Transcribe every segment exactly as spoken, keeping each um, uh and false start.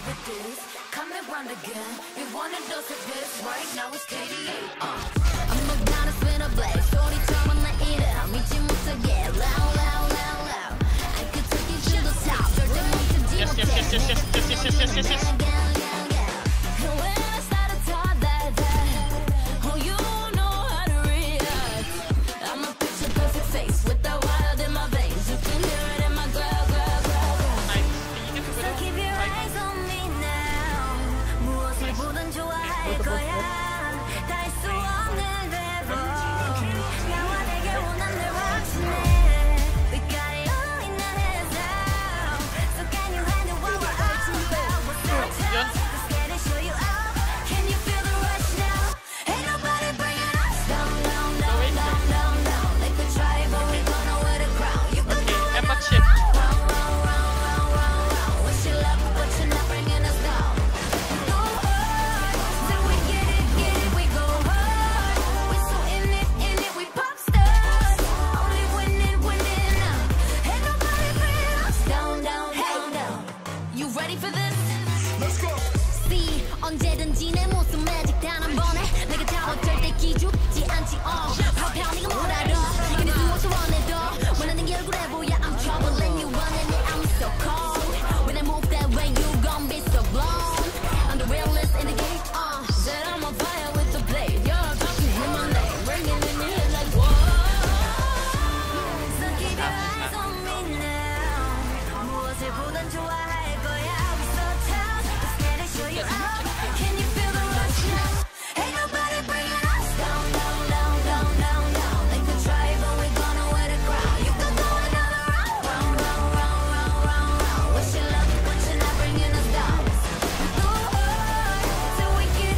Yes, yes, yes, yes, yes, yes, yes, yes, yes, yes. 언제든지 내 모습 매직 단 한 번에 내가 다 절대 기죽지 않지 어 파파 네가 뭘 알아 이미 수없이 원해도 원하는 게 얼굴에 보여 I'm troubling you running it I'm so cold when I move that way you gon' be so blown I'm the realest in the game uh said I'm on fire with the blade you're talking in my name ringing in your head like whoa so keep your eyes on me now 무엇을 보단 좋아할 거야 I'm so tough let's get it show you out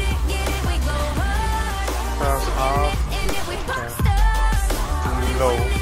Low.